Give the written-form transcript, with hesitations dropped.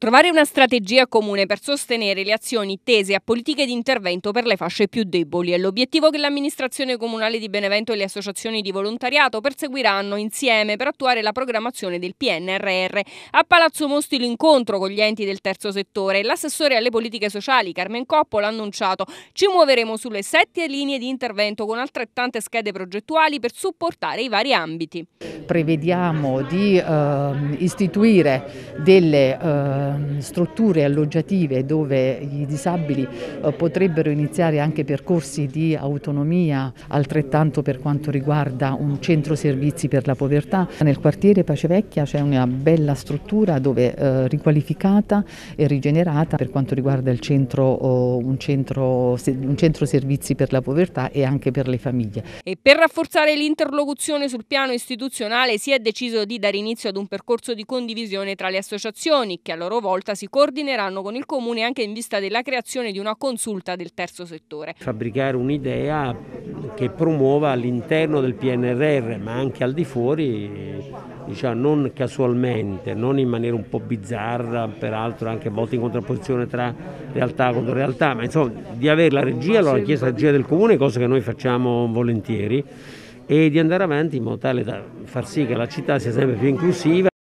Trovare una strategia comune per sostenere le azioni tese a politiche di intervento per le fasce più deboli è l'obiettivo che l'amministrazione comunale di Benevento e le associazioni di volontariato perseguiranno insieme per attuare la programmazione del PNRR. A Palazzo Mosti l'incontro con gli enti del terzo settore. L'assessore alle politiche sociali Carmen Coppola ha annunciato: ci muoveremo sulle 7 linee di intervento con altrettante schede progettuali per supportare i vari ambiti. Prevediamo di istituire delle strutture alloggiative dove i disabili potrebbero iniziare anche percorsi di autonomia, altrettanto per quanto riguarda un centro servizi per la povertà. Nel quartiere Pacevecchia c'è una bella struttura dove riqualificata e rigenerata per quanto riguarda il un centro servizi per la povertà e anche per le famiglie. E per rafforzare l'interlocuzione sul piano istituzionale si è deciso di dare inizio ad un percorso di condivisione tra le associazioni che a loro volta si coordineranno con il Comune anche in vista della creazione di una consulta del terzo settore. Fabbricare un'idea che promuova all'interno del PNRR ma anche al di fuori, diciamo, non casualmente, non in maniera un po' bizzarra, peraltro anche a volte in contrapposizione tra realtà contro realtà, ma insomma di avere la regia, la richiesta regia del Comune, cosa che noi facciamo volentieri, e di andare avanti in modo tale da far sì che la città sia sempre più inclusiva.